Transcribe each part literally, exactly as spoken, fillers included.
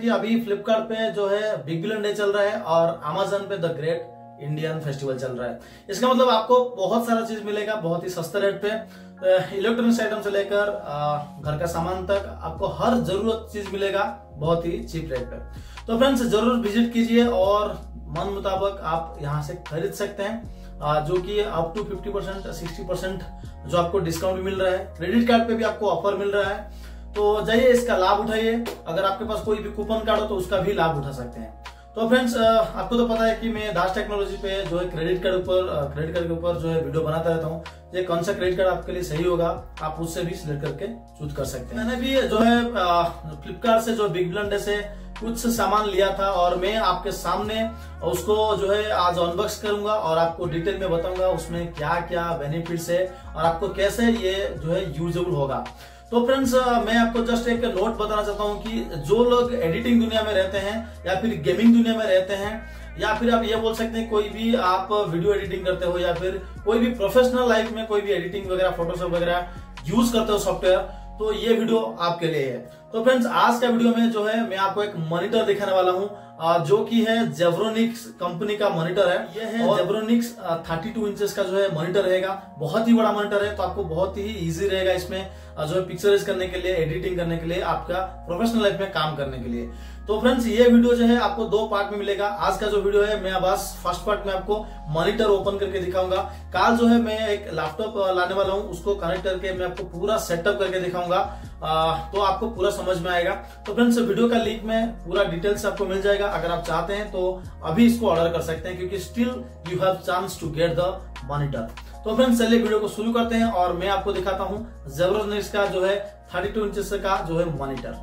कि अभी फ्लिपकार्ट पे जो है बिग बिलियन डे चल रहा है और अमेजन पे द ग्रेट इंडियन फेस्टिवल चल रहा है। इसका मतलब आपको बहुत सारा चीज मिलेगा बहुत ही सस्ते रेट पे, इलेक्ट्रॉनिक्स आइटम से लेकर घर का सामान तक आपको हर जरूरत चीज मिलेगा बहुत ही चीप रेट पे। तो फ्रेंड्स जरूर विजिट कीजिए और मन मुताबिक आप यहाँ से खरीद सकते हैं, जो कि up to fifty percent sixty percent जो आपको डिस्काउंट मिल रहा है। क्रेडिट कार्ड पे भी आपको ऑफर मिल रहा है, तो जाइए इसका लाभ उठाइए। अगर आपके पास कोई भी कूपन कार्ड हो तो उसका भी लाभ उठा सकते हैं। तो फ्रेंड्स आपको तो पता है कि मैं दास टेक्नोलॉजी पे जो है क्रेडिट कार्ड ऊपर क्रेडिट कार्ड के ऊपर जो है वीडियो बनाता रहता हूँ। ये कौन सा क्रेडिट कार्ड आपके लिए सही होगा आप उससे भी सिलेक्ट करके चूज कर सकते हैं। मैंने भी जो है फ्लिपकार्ट से जो बिग बिलियन डे से कुछ सामान लिया था और मैं आपके सामने उसको जो है आज अनबॉक्स करूंगा और आपको डिटेल में बताऊंगा उसमें क्या क्या बेनिफिट्स है और आपको कैसे ये जो है यूजेबल होगा। तो फ्रेंड्स मैं आपको जस्ट एक नोट बताना चाहता हूँ कि जो लोग एडिटिंग दुनिया में रहते हैं या फिर गेमिंग दुनिया में रहते हैं या फिर आप ये बोल सकते हैं कोई भी आप वीडियो एडिटिंग करते हो या फिर कोई भी प्रोफेशनल लाइफ में कोई भी एडिटिंग वगैरह फोटोशॉप वगैरह यूज करते हो सॉफ्टवेयर, तो ये वीडियो आपके लिए है। तो फ्रेंड्स आज का वीडियो में जो है मैं आपको एक मॉनिटर दिखाने वाला हूँ जो कि है जेब्रोनिक्स कंपनी का मॉनिटर है। ये है जेब्रोनिक्स थर्टी टू इंचेस का जो है मॉनिटर रहेगा, बहुत ही बड़ा मॉनिटर है। तो आपको बहुत ही इजी रहेगा इसमें जो है पिक्चराइज करने के लिए, एडिटिंग करने के लिए, आपका प्रोफेशनल लाइफ में काम करने के लिए। तो फ्रेंड्स ये वीडियो जो है आपको दो पार्ट में मिलेगा। आज का जो वीडियो है मैं बस फर्स्ट पार्ट में आपको मॉनिटर ओपन करके दिखाऊंगा। कल जो है मैं एक लैपटॉप लाने वाला हूँ, उसको कनेक्ट करके मैं आपको पूरा सेटअप करके दिखाऊंगा, आ, तो आपको पूरा समझ में आएगा। तो फ्रेंड्स वीडियो का लिंक में पूरा डिटेल्स आपको मिल जाएगा। अगर आप चाहते हैं तो अभी इसको ऑर्डर कर सकते हैं क्योंकि still you have chance to get the monitor. तो फ्रेंड्स चलिए वीडियो को शुरू करते हैं और मैं आपको दिखाता हूँ जेब्रोनिक्स का जो है थर्टी टू इंचेस का जो है मॉनिटर।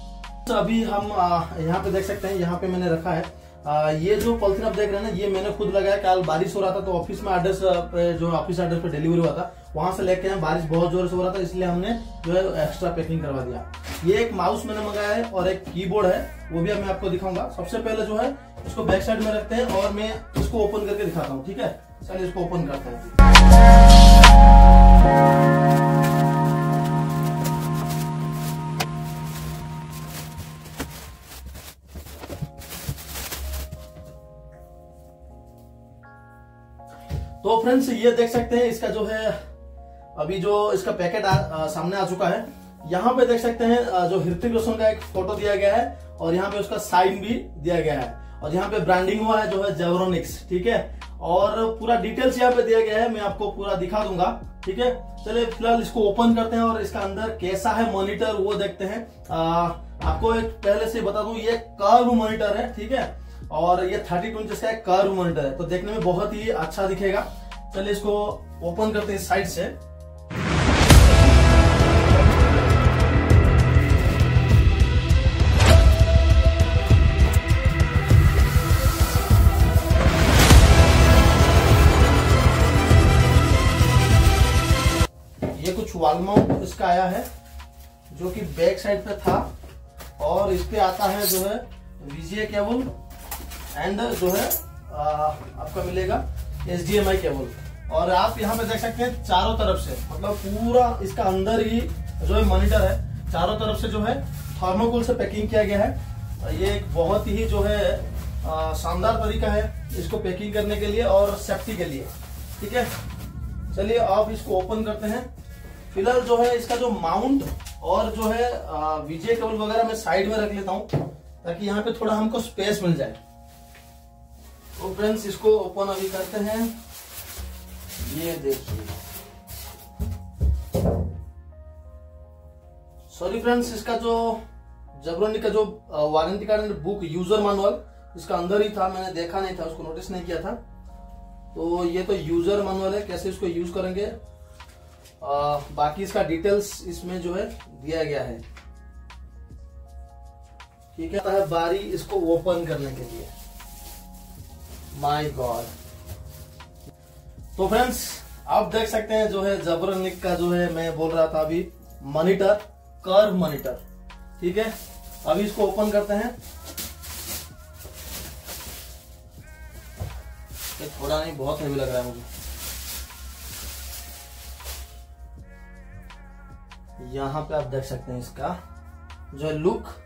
तो अभी हम यहाँ पे देख सकते हैं, यहाँ पे मैंने रखा है आ, ये जो पॉलिथीन आप देख रहे हैं ना, ये मैंने खुद लगाया। कल बारिश हो रहा था तो ऑफिस में एड्रेस पे जो ऑफिस एड्रेस पे डिलीवरी हुआ था वहां से लेके आए, बारिश बहुत जोर से हो रहा था इसलिए हमने जो है एक्स्ट्रा पैकिंग करवा दिया। ये एक माउस मैंने मंगाया है और एक कीबोर्ड है, वो भी अब मैं आपको दिखाऊंगा। सबसे पहले जो है इसको बैक साइड में रखते हैं और मैं इसको ओपन करके दिखाता हूँ, ठीक है। चलिए इसको ओपन करते हैं। तो फ्रेंड्स ये देख सकते हैं इसका जो है अभी जो इसका पैकेट आ, आ, सामने आ चुका है। यहाँ पे देख सकते हैं जो ऋतिक रोशन का एक फोटो दिया गया है और यहाँ पे उसका साइन भी दिया गया है और यहाँ पे ब्रांडिंग हुआ है जो है जेब्रोनिक्स, ठीक है। और पूरा डिटेल्स यहाँ पे दिया गया है, मैं आपको पूरा दिखा दूंगा, ठीक है। चलिए फिलहाल इसको ओपन करते हैं और इसका अंदर कैसा है मॉनिटर वो देखते हैं। आ, आपको एक पहले से बता दूं ये कर्व मॉनिटर है, ठीक है, और ये थर्टी टू इंचेस का एक कर्व मॉनिटर है, तो देखने में बहुत ही अच्छा दिखेगा। चलिए इसको ओपन करते हैं साइड से। ये कुछ वॉल माउंट इसका आया है जो कि बैक साइड पे था और इस पे आता है जो है वीजीए केबल एंड जो है आ, आपका मिलेगा H D M I cable. और आप यहाँ पे देख सकते हैं चारों तरफ से, मतलब पूरा इसका अंदर ही जो है मॉनिटर है, चारों तरफ से जो है थर्मोकोल से पैकिंग किया गया है। ये एक बहुत ही जो है शानदार तरीका है इसको पैकिंग करने के लिए और सेफ्टी के लिए, ठीक है। चलिए आप इसको ओपन करते हैं। फिलहाल जो है इसका जो माउंट और जो है वीजे केबल वगैरह मैं साइड में रख लेता हूँ ताकि यहाँ पे थोड़ा हमको स्पेस मिल जाए। तो फ्रेंड्स इसको ओपन अभी करते हैं। ये देखिए, सॉरी फ्रेंड्स इसका जो जेब्रोनिक का जो warranty card book user manual इसका अंदर ही था, मैंने देखा नहीं था, उसको नोटिस नहीं किया था। तो ये तो यूजर मैनुअल है, कैसे इसको यूज करेंगे, आ, बाकी इसका डिटेल्स इसमें जो है दिया गया है, ठीक है। बारी इसको ओपन करने के लिए, माय गॉड। तो फ्रेंड्स आप देख सकते हैं जो है जेब्रोनिक का जो है मैं बोल रहा था अभी मॉनिटर, कर्व मॉनिटर, ठीक है। अभी इसको ओपन करते हैं। ये थोड़ा नहीं बहुत हेवी लग रहा है मुझे। यहाँ पे आप देख सकते हैं इसका जो है लुक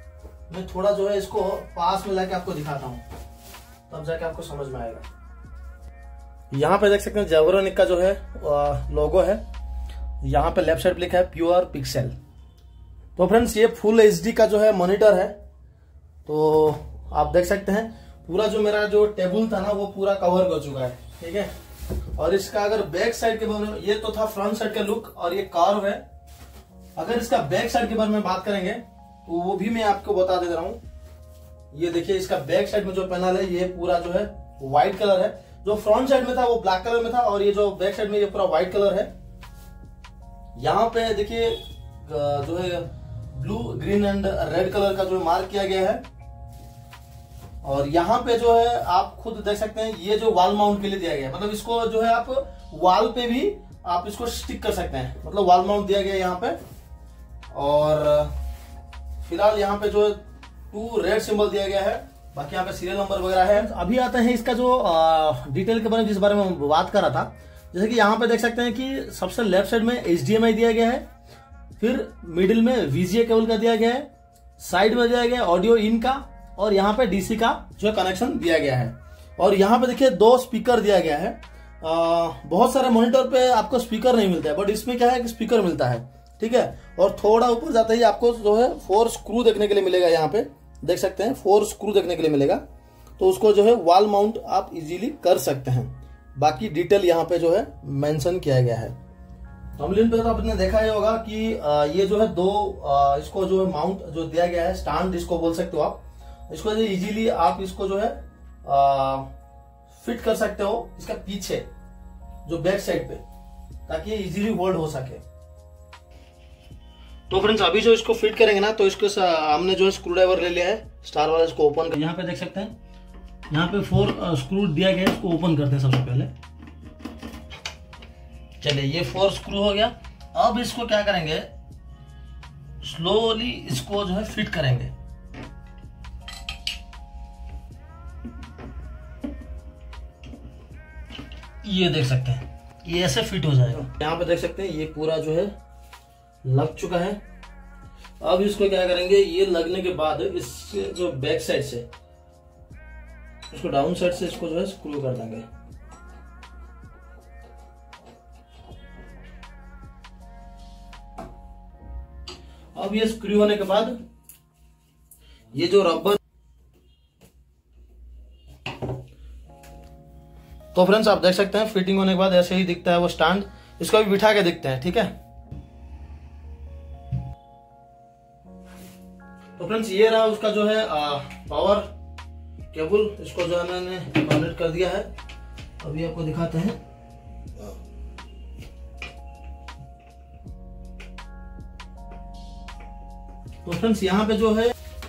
मैं थोड़ा जो है इसको पास में लाके आपको दिखाता हूँ, तब जाके आपको समझ में आएगा। यहाँ पे देख सकते हैं जेब्रोनिक का जो है लोगो है, यहाँ पे लेफ्ट साइड लिखा है प्योर पिक्सेल। तो फ्रेंड्स ये फुल एच डी का जो है मॉनिटर है। तो आप देख सकते हैं पूरा जो मेरा जो टेबल था ना वो पूरा कवर हो चुका है, ठीक है। और इसका अगर बैक साइड के बारे में, ये तो था फ्रंट साइड का लुक और ये कर्व है। अगर इसका बैक साइड के बारे में बात करेंगे तो वो भी मैं आपको बता दे रहा हूँ। ये देखिए इसका बैक साइड में जो पैनल है ये पूरा जो है व्हाइट कलर है, जो फ्रंट साइड में था वो ब्लैक कलर में था और ये जो बैक साइड में ये पूरा व्हाइट कलर है। यहाँ पे देखिए जो है blue green and red colour का जो मार्क किया गया है। और यहाँ पे जो है आप खुद देख सकते हैं ये जो वॉल माउंट के लिए दिया गया है, मतलब इसको जो है आप वॉल पे भी आप इसको स्टिक कर सकते हैं, मतलब वॉल माउंट दिया गया है यहाँ पे। और फिलहाल यहाँ पे जो टू रेड सिंबल दिया गया है, बाकी यहाँ पे सीरियल नंबर वगैरह है। अभी आते हैं इसका जो डिटेल के बारे में जिस बारे में बात कर रहा था, जैसे कि यहाँ पे देख सकते हैं कि सबसे लेफ्ट साइड में एच डी एम आई दिया गया है, फिर मिडिल में वी जी ए केबल का दिया गया है, साइड में दिया गया ऑडियो इन का, और यहाँ पे डी सी का जो कनेक्शन दिया गया है। और यहाँ पे देखिए दो स्पीकर दिया गया है। आ, बहुत सारे मॉनिटर पे आपको स्पीकर नहीं मिलता है, बट इसमें क्या है कि स्पीकर मिलता है, ठीक है। और थोड़ा ऊपर जाते ही आपको जो है फोर स्क्रू देखने के लिए मिलेगा, यहाँ पे देख सकते हैं फोर स्क्रू देखने के लिए मिलेगा। तो उसको जो है वॉल माउंट आप इजीली कर सकते हैं। बाकी डिटेल यहाँ पे जो है मेंशन किया गया है। थंबनेल पे तो आपने देखा ही होगा कि ये जो है दो इसको जो है माउंट जो दिया गया है, स्टैंड इसको बोल सकते हो आप। इसको जो इजीली आप इसको जो है आ, फिट कर सकते हो इसका पीछे जो बैक साइड पे, ताकि ये इजीली होल्ड हो सके। तो फ्रेंड्स अभी जो इसको फिट करेंगे ना, तो इसको हमने जो है स्क्रू ड्राइवर ले लिया है स्टार वाला, इसको ओपन कर। यहाँ पे देख सकते हैं यहाँ पे फोर स्क्रू दिया गया है, इसको ओपन करते हैं सबसे पहले। चलिए ये फोर स्क्रू हो गया। अब इसको क्या करेंगे, स्लोली इसको जो है फिट करेंगे। ये देख सकते हैं ये ऐसे फिट हो जाएगा। यहाँ पे देख सकते हैं ये पूरा जो है लग चुका है। अब इसको क्या करेंगे, ये लगने के बाद इस जो बैक साइड से इसको डाउन साइड से इसको जो है स्क्रू कर देंगे। अब ये स्क्रू होने के बाद ये जो रबर, तो फ्रेंड्स आप देख सकते हैं फिटिंग होने के बाद ऐसे ही दिखता है वो स्टैंड। इसको भी बिठा के दिखते हैं, ठीक है। तो फ्रेंड्स ये रहा उसका जो है आ, पावर केबल। इसको जो है मैंने कनेक्ट कर दिया है, अभी आपको दिखाते हैं। तो फ्रेंड्स यहाँ पे जो है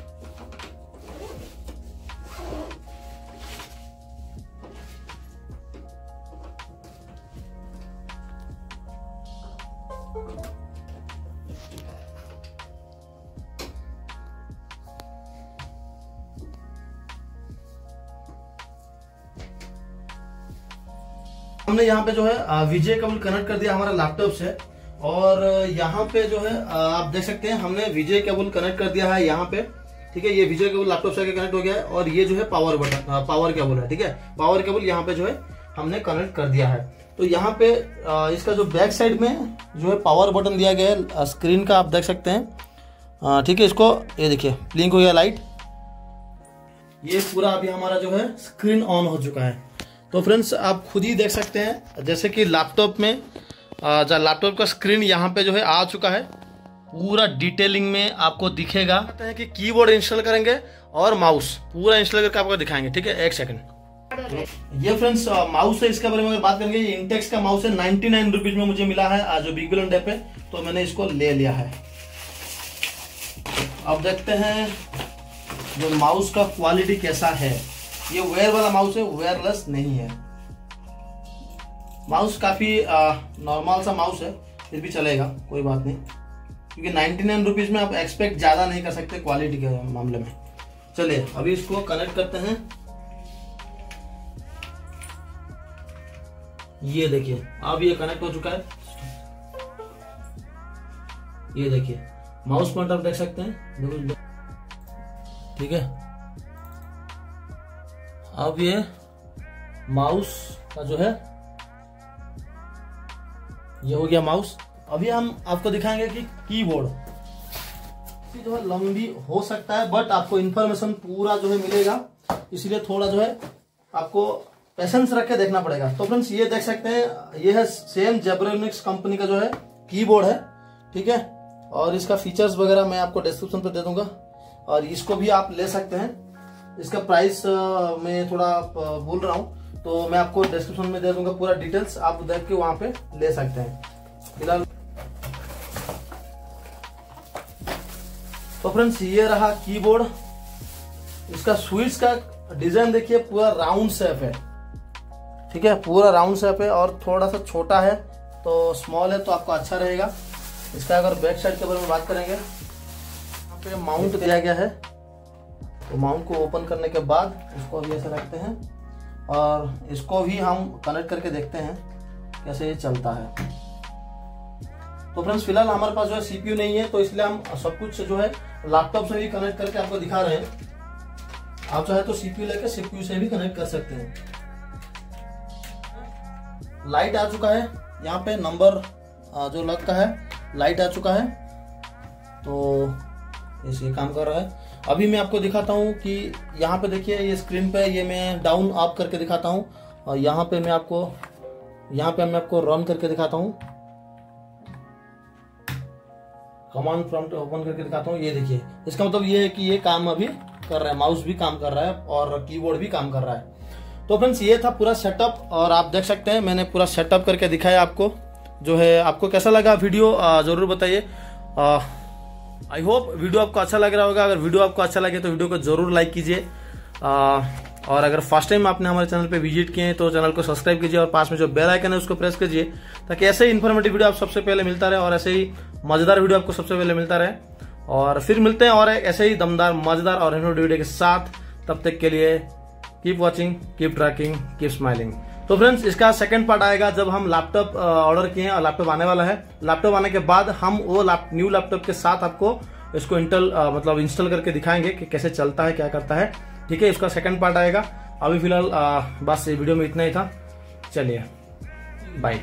हमने यहाँ पे जो है वीजे केबल कनेक्ट कर दिया हमारा लैपटॉप से। और यहाँ पे जो है आप देख सकते हैं हमने वीजे केबल कनेक्ट कर दिया है यहाँ पे, ठीक है। ये वीजे केबल लैपटॉप से कनेक्ट हो गया है और ये जो है पावर बटन पावर केबल है, ठीक है। पावर केबल यहाँ पे जो है हमने कनेक्ट कर दिया है। तो यहाँ पे इसका जो बैक साइड में जो है पावर बटन दिया गया है स्क्रीन का, आप देख सकते हैं, ठीक है। इसको ये देखिए ब्लिंक हो गया लाइट, ये पूरा अभी हमारा जो है स्क्रीन ऑन हो चुका है। तो फ्रेंड्स आप खुद ही देख सकते हैं, जैसे कि लैपटॉप में जो लैपटॉप का स्क्रीन यहाँ पे जो है आ चुका है, पूरा डिटेलिंग में आपको दिखेगा। कहते हैं कि कीबोर्ड इंस्टॉल करेंगे और माउस पूरा इंस्टॉल करके आपको दिखाएंगे, ठीक है। एक सेकंड। ये फ्रेंड्स माउस है, इसके बारे में अगर बात करेंगे, ये इंटेक्स का माउस है, नाइनटी नाइन रुपीज में मुझे मिला है आज बिग बिलियन डे पे, तो मैंने इसको ले लिया है। अब देखते हैं जो माउस का क्वालिटी कैसा है। ये वेयर वाला माउस है, वेयरलेस नहीं है। माउस काफी नॉर्मल सा माउस है, फिर भी चलेगा, कोई बात नहीं, क्योंकि नाइनटी नाइन रुपीज में आप एक्सपेक्ट ज्यादा नहीं कर सकते क्वालिटी के मामले में। चलिए अभी इसको कनेक्ट करते हैं। ये देखिए अब ये कनेक्ट हो चुका है। ये देखिए माउस पॉइंटर आप देख सकते हैं, ठीक है। अब ये माउस का जो है ये हो गया माउस। अभी हम आपको दिखाएंगे कि कीबोर्ड जो है लंबी हो सकता है बट आपको इंफॉर्मेशन पूरा जो है मिलेगा, इसलिए थोड़ा जो है आपको पेशेंस रख के देखना पड़ेगा। तो फ्रेंड्स ये देख सकते हैं, ये है सेम जेब्रानिक्स कंपनी का जो है कीबोर्ड है, ठीक है। और इसका फीचर्स वगैरह मैं आपको डिस्क्रिप्शन पे दे दूंगा और इसको भी आप ले सकते हैं। इसका प्राइस मैं थोड़ा भूल रहा हूँ तो मैं आपको डिस्क्रिप्शन में दे दूंगा पूरा डिटेल्स, आप देख के वहां पे ले सकते हैं। फिलहाल तो फ्रेंड्स ये रहा कीबोर्ड। इसका स्विच का डिजाइन देखिए पूरा राउंड शेप है, ठीक है, पूरा राउंड शेप है और थोड़ा सा छोटा है तो स्मॉल है तो आपको अच्छा रहेगा। इसका अगर बैक साइड के बारे में बात करेंगे, यहाँ पे माउंट दिया गया है तो माउंट को ओपन करने के बाद इसको अभी ऐसे रखते हैं और इसको भी हम कनेक्ट करके देखते हैं कैसे ये चलता है। तो फ्रेंड्स फिलहाल हमारे पास जो है सीपीयू नहीं है तो इसलिए हम सब कुछ जो है लैपटॉप से भी कनेक्ट करके आपको दिखा रहे हैं। आप चाहे तो सीपीयू लेकर सीपीयू से भी कनेक्ट कर सकते हैं। लाइट आ चुका है, यहाँ पे नंबर जो लग का है लाइट आ चुका है तो ऐसे काम कर रहा है। अभी मैं आपको दिखाता हूँ कि यहाँ पे देखिए ये स्क्रीन पे ये मैं डाउन अप करके दिखाता हूँ और यहाँ पे मैं आपको यहाँ पे मैं आपको रन करके दिखाता हूँ, कमांड प्रॉम्प्ट ओपन करके दिखाता हूँ। ये देखिए इसका मतलब ये है कि ये काम अभी कर रहा है, माउस भी काम कर रहा है और कीबोर्ड भी काम कर रहा है। तो फ्रेंड्स ये था पूरा सेटअप और आप देख सकते हैं मैंने पूरा सेटअप करके दिखाया आपको। जो है आपको कैसा लगा वीडियो जरूर बताइए। आई होप वीडियो आपको अच्छा लग रहा होगा। अगर वीडियो आपको अच्छा लगे तो वीडियो को जरूर लाइक कीजिए और अगर फर्स्ट टाइम आपने हमारे चैनल पे विजिट किए हैं तो चैनल को सब्सक्राइब कीजिए और पास में जो बेल आइकन है उसको प्रेस कीजिए ताकि ऐसे ही इन्फॉर्मेटिव वीडियो आप सबसे पहले मिलता रहे और ऐसे ही मजेदार वीडियो आपको सबसे पहले मिलता रहे। और फिर मिलते हैं और ऐसे ही दमदार मजेदार और इन्फॉर्मेटिव वीडियो के साथ। तब तक के लिए keep watching, keep tracking, keep smiling. तो फ्रेंड्स इसका सेकंड पार्ट आएगा जब हम लैपटॉप ऑर्डर किए हैं और लैपटॉप आने वाला है। लैपटॉप आने के बाद हम वो न्यू लैपटॉप के साथ आपको इसको इंटल मतलब इंस्टॉल करके दिखाएंगे कि कैसे चलता है, क्या करता है, ठीक है। इसका सेकंड पार्ट आएगा। अभी फिलहाल बस ये वीडियो में इतना ही था। चलिए बाय।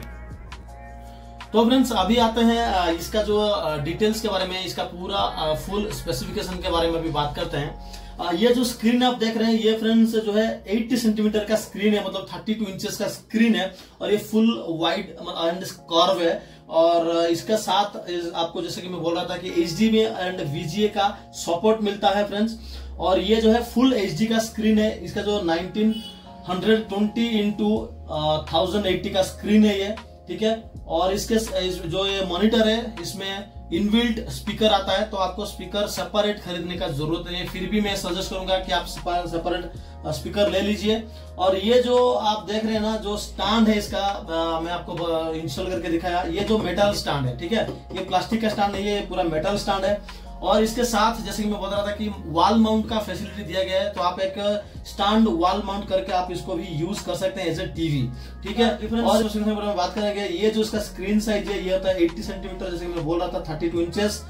तो फ्रेंड्स अभी आते हैं इसका जो डिटेल्स के बारे में, इसका पूरा फुल स्पेसिफिकेशन के बारे में अभी बात करते हैं। ये जो स्क्रीन आप देख रहे हैं ये फ्रेंड्स जो है अस्सी सेंटीमीटर का स्क्रीन है, मतलब बत्तीस इंचेस का स्क्रीन है और ये फुल वाइड एंड कर्व है। और इसके साथ आपको जैसे कि मैं बोल रहा था कि H D M I and V G A का सपोर्ट मिलता है फ्रेंड्स। और ये जो है फुल एच डी का स्क्रीन है। इसका जो nineteen twenty into thousand eighty का स्क्रीन है ये, ठीक है। और इसके जो ये मॉनिटर है इसमें इनबिल्ट स्पीकर आता है तो आपको स्पीकर सेपरेट खरीदने का जरूरत नहीं है। फिर भी मैं सजेस्ट करूंगा कि आप सेपरेट स्पीकर ले लीजिए। और ये जो आप देख रहे हैं ना जो स्टैंड है इसका आ, मैं आपको इंस्टॉल करके दिखाया, ये जो मेटल स्टैंड है, ठीक है, ये प्लास्टिक का स्टैंड नहीं है, ये पूरा मेटल स्टैंड है। और इसके साथ जैसे कि मैं बता रहा था कि वॉल माउंट का फैसिलिटी दिया गया है तो आप एक स्टैंड वॉल माउंट करके आप इसको भी यूज कर सकते हैं एज ए टीवी, ठीक है। और में बात करेंगे ये जो इसका स्क्रीन साइज है ये होता है अस्सी सेंटीमीटर, जैसे कि मैं बोल रहा था बत्तीस इंचेस।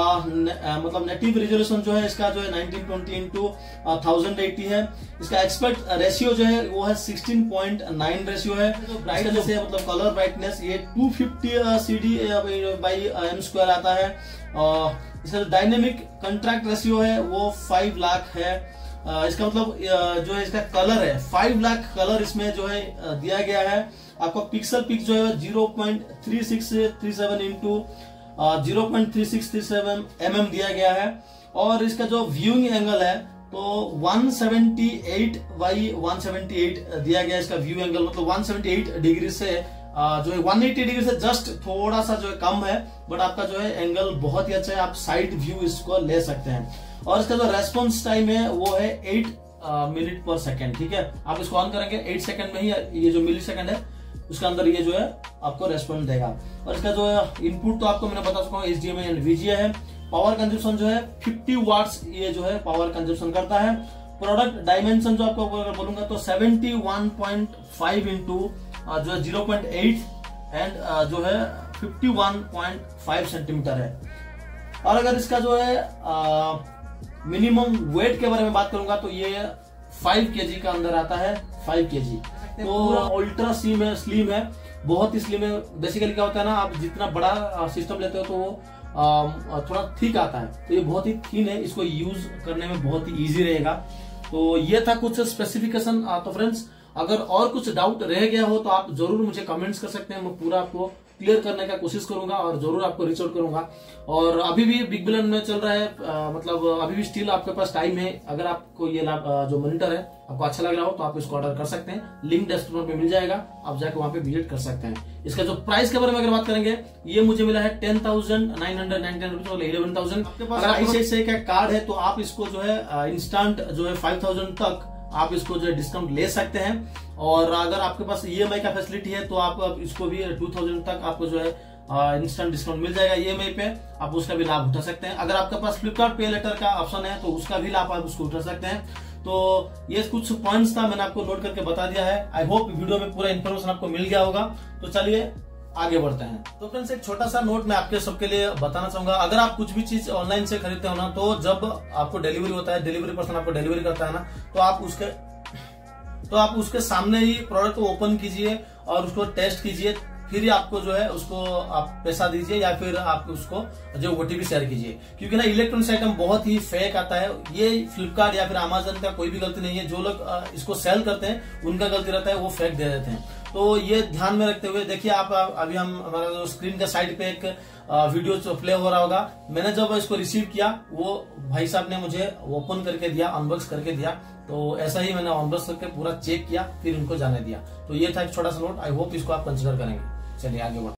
मतलब नेटिव रेजोल्यूशन जो है इसका जो है nineteen twenty into thousand eighty है। इसका एक्सपर्ट रेशियो जो है वो है सिक्सटीन पॉइंट नाइन रेशियो है। तो ब्राइटनेस है मतलब कलर ब्राइटनेस ये two fifty CD by M square आता है। uh, इसका जो डायनेमिक कंट्रैक्ट रेशियो है वो फाइव लाख है। uh, इसका मतलब uh, जो है इसका कलर है फाइव लाख कलर इसमें जो है uh, दिया गया है। आपको पिक्सल पिक जो है zero point three six three seven into zero point three six three seven M M दिया गया है। और इसका जो व्यूइंग एंगल है तो one seventy eight by one seventy eight दिया गया है। इसका व्यू एंगल मतलब वन सेवेंटी एट डिग्री से जो है वन एटी डिग्री से जस्ट थोड़ा सा जो है कम है, बट आपका जो है एंगल बहुत ही अच्छा है, आप साइड व्यू इसको ले सकते हैं। और इसका जो रेस्पॉन्स टाइम है वो है एट मिनट पर सेकेंड, ठीक है। आप इसको ऑन करेंगे एट सेकेंड में ही ये जो मिली सेकेंड है उसके अंदर ये जो है आपको रेस्पॉन्स देगा। और इसका जो है इनपुट तो आपको मैंने बता चुका हूँ H D M I and V G A है। पावर कंजप्शन जो है फिफ्टी वाट्स ये जो है पावर कंजप्शन करता है। प्रोडक्ट डायमेंशन जो आपको अगर बोलूंगा तो seventy one point five into जो है जीरो पॉइंट एट एंड जो है fifty one point five centimetre है। और अगर इसका जो है मिनिमम वेट के बारे में बात करूंगा तो ये फाइव के जी का अंदर आता है, फाइव के जी। तो अल्ट्रा स्लिम है, स्लिम है, बहुत ही स्लिम है। बेसिकली क्या होता है ना, आप जितना बड़ा सिस्टम लेते हो तो वो आ, थोड़ा थिक आता है, तो ये बहुत ही थिन है, इसको यूज करने में बहुत ही इजी रहेगा। तो ये था कुछ स्पेसिफिकेशन। तो फ्रेंड्स, अगर और कुछ डाउट रह गया हो तो आप जरूर मुझे कमेंट्स कर सकते हैं, मैं पूरा आपको क्लियर करने का कोशिश करूंगा और जरूर आपको रीच आउट करूंगा। और अभी भी बिग बिलियन में चल रहा है, आ, मतलब अभी भी स्टिल आपके पास टाइम है। अगर आपको ये जो मॉनिटर है आपको अच्छा लग रहा हो तो आप इसको ऑर्डर कर सकते हैं, लिंक डिस्क्रिप्शन पे मिल जाएगा, आप जाकर वहां पे विजिट कर सकते हैं। इसका जो प्राइस के बारे में अगर बात करेंगे, ये मुझे मिला है ten thousand nine hundred ninety nine rupees, eleven thousand. अगर आईसीआईसीआई का कार्ड है तो आप इसको जो है इंस्टेंट जो है फाइव थाउजेंड तक आप इसको जो है डिस्काउंट ले सकते हैं। और अगर आपके पास ईएमआई का फैसिलिटी है तो आप इसको भी टू थाउजेंड तक आपको जो है इंस्टेंट डिस्काउंट मिल जाएगा ईएमआई पे, आप उसका भी लाभ उठा सकते हैं। अगर आपके पास फ्लिपकार्ट पे लेटर का ऑप्शन है तो उसका भी लाभ आप उसको उठा सकते हैं। तो ये कुछ पॉइंट्स था, मैंने आपको नोट करके बता दिया है। आई होप वीडियो में पूरा इन्फॉर्मेशन आपको मिल गया होगा। तो चलिए आगे बढ़ते हैं। तो फ्रेंड्स, एक छोटा सा नोट मैं आपके सबके लिए बताना चाहूंगा। अगर आप कुछ भी चीज ऑनलाइन से खरीदते हो ना, तो जब आपको डिलीवरी होता है, डिलीवरी पर्सन आपको डिलीवरी करता है ना, तो आप उसके तो आप उसके सामने ही प्रोडक्ट को ओपन कीजिए और उसको टेस्ट कीजिए, फिर ही आपको जो है उसको आप पैसा दीजिए या फिर आप उसको जो ओटीपी शेयर कीजिए। क्योंकि ना इलेक्ट्रॉनिक्स आइटम बहुत ही फेक आता है। ये फ्लिपकार्ट या फिर अमेजन का कोई भी गलती नहीं है, जो लोग इसको सेल करते हैं उनका गलती रहता है, वो फेक दे देते हैं। तो ये ध्यान में रखते हुए देखिए, आप अभी हम हमारा जो स्क्रीन के साइड पे एक वीडियो प्ले हो रहा होगा, मैंने जब इसको रिसीव किया वो भाई साहब ने मुझे ओपन करके दिया, अनबॉक्स करके दिया। तो ऐसा ही मैंने अनबॉक्स करके पूरा चेक किया, फिर उनको जाने दिया। तो ये था एक छोटा सा नोट, आई होप इसको आप कंसिडर करेंगे। चलिए आगे बढ़ते हैं।